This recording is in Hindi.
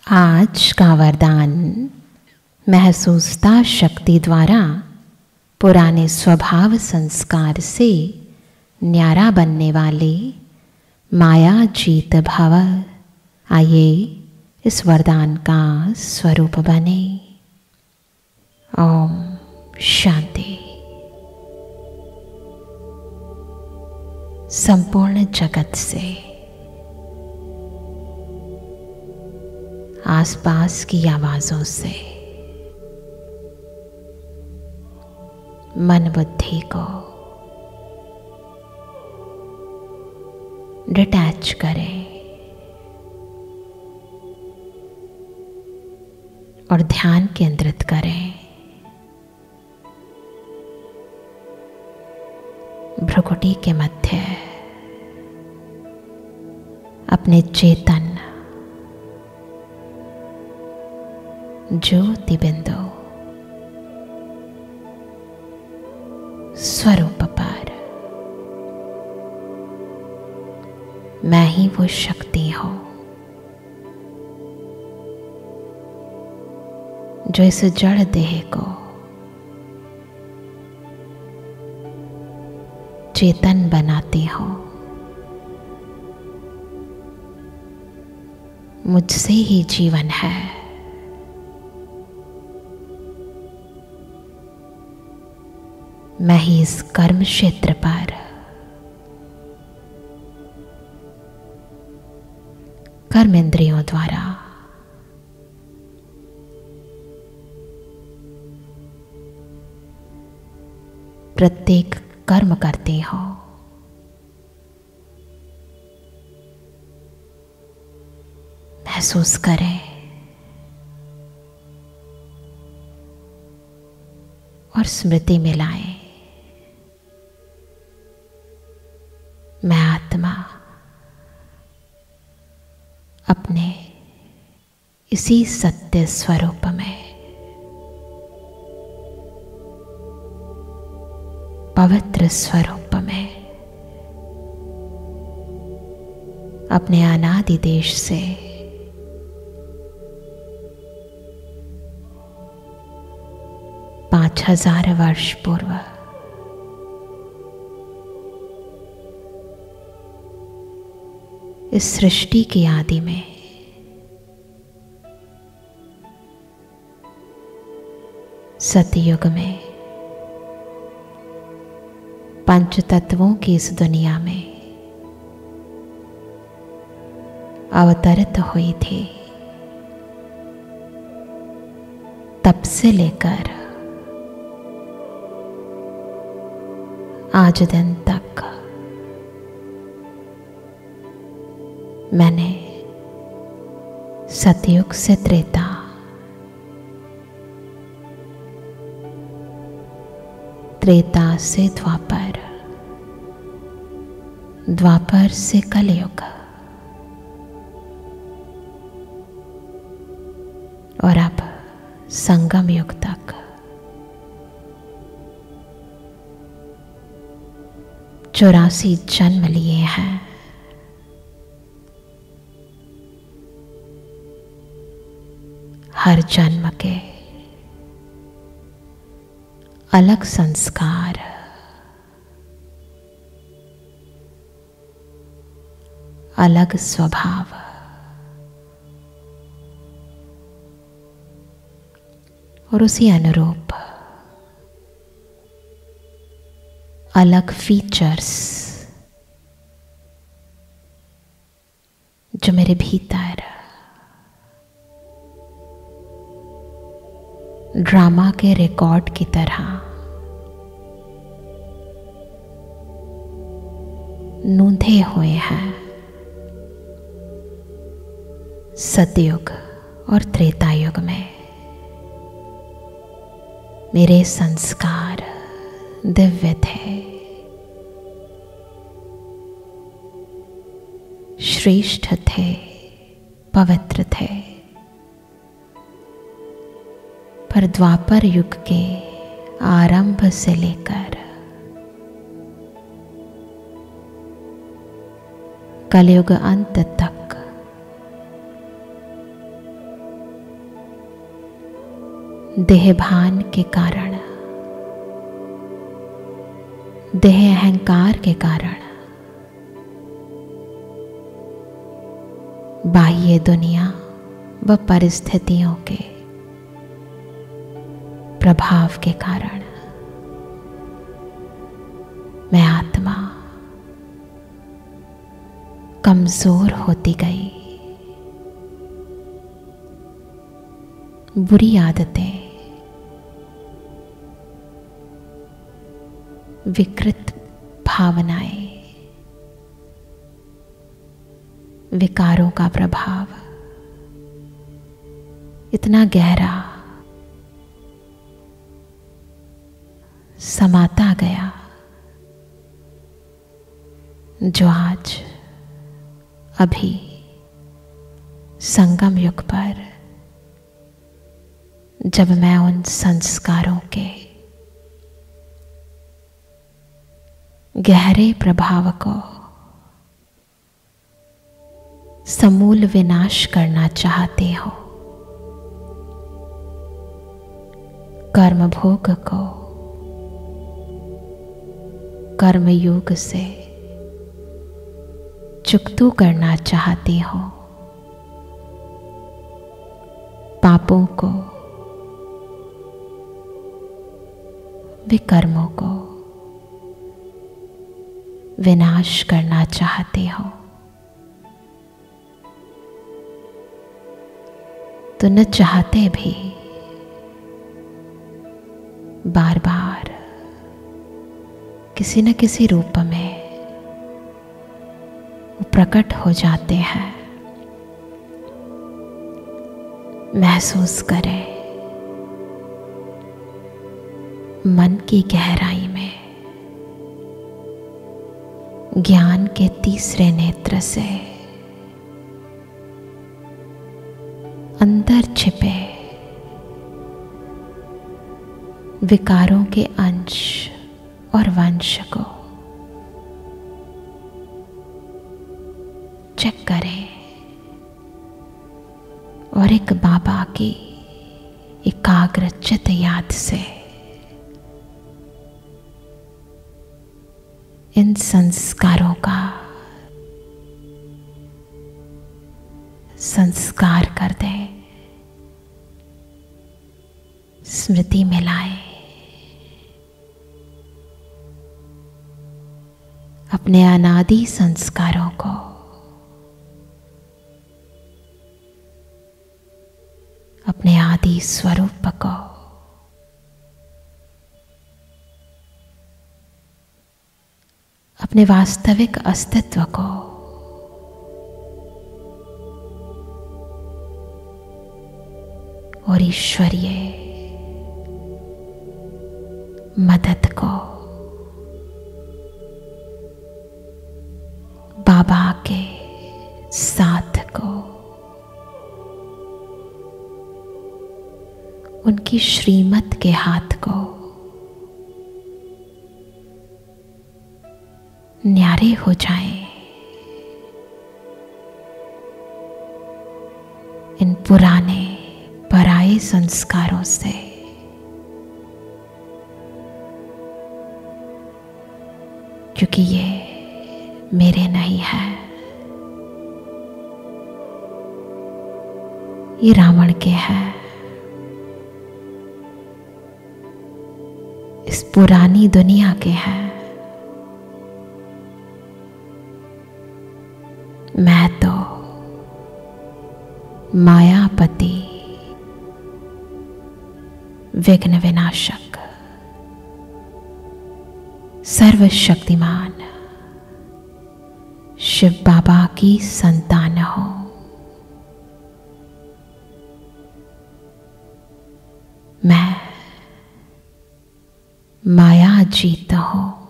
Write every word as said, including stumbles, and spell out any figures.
आज का वरदान महसूसता शक्ति द्वारा पुराने स्वभाव संस्कार से न्यारा बनने वाले माया जीत भव। आइए इस वरदान का स्वरूप बने। ओम शांति। संपूर्ण जगत से, आसपास की आवाजों से मन बुद्धि को डिटैच करें और ध्यान केंद्रित करें। भ्रुकुटी के मध्य अपने चेतन ज्योति बिंदु स्वरूप पर मैं ही वो शक्ति हूं जो इस जड़ देह को चेतन बनाती हूं। मुझसे ही जीवन है। मैं ही इस कर्म क्षेत्र पर कर्म इंद्रियों द्वारा प्रत्येक कर्म करती हूं। महसूस करें और स्मृति में लाएं। मैं आत्मा अपने इसी सत्य स्वरूप में पवित्र स्वरूप में अपने अनादि देश से पांच हजार वर्ष पूर्व इस सृष्टि की आदि में सतयुग में पंच तत्वों की इस दुनिया में अवतरित हुई थी। तब से लेकर आज दिन तक मैंने सतयुग से त्रेता, त्रेता से द्वापर, द्वापर से कलयुग और अब संगम युग तक चौरासी जन्म लिए हैं। हर जन्म के अलग संस्कार, अलग स्वभाव, और उसी अनुरूप अलग फीचर्स जो मेरे भीतर ड्रामा के रिकॉर्ड की तरह नूंधे हुए हैं। सतयुग और त्रेता युग में मेरे संस्कार दिव्य थे, श्रेष्ठ थे, पवित्र थे। पर द्वापर युग के आरंभ से लेकर कलयुग अंत तक देहभान के कारण, देह अहंकार के कारण बाह्य दुनिया व परिस्थितियों के प्रभाव के कारण मैं आत्मा कमजोर होती गई। बुरी आदतें, विकृत भावनाएं, विकारों का प्रभाव इतना गहरा समाता गया जो आज अभी संगम युग पर जब मैं उन संस्कारों के गहरे प्रभाव को समूल विनाश करना चाहते हो, कर्म भोग को कर्मयोग से चुकतू करना चाहते हो, पापों को, विकर्मों को विनाश करना चाहते हो, तो न चाहते भी बार बार किसी न किसी रूप में वो प्रकट हो जाते हैं। महसूस करें मन की गहराई में ज्ञान के तीसरे नेत्र से अंदर छिपे विकारों के अंश और वंश को चेक करें और एक बाबा की एकाग्र चित्त याद से इन संस्कारों का संस्कार कर दें, स्मृति में लाएं, अपने अनादि संस्कारों को अपने आदि स्वरूप को अपने वास्तविक अस्तित्व को और ईश्वरीय मदद को, बाबा के साथ को, उनकी श्रीमत के हाथ को न्यारे हो जाएं। इन पुराने पराये संस्कारों से क्योंकि ये मेरे नहीं है, ये रावण के है। इस पुरानी दुनिया के हैं। मैं तो मायापति विघ्न विनाशक सर्वशक्तिमान शिव बाबा की संतान हूं। मैं माया जीत हूं।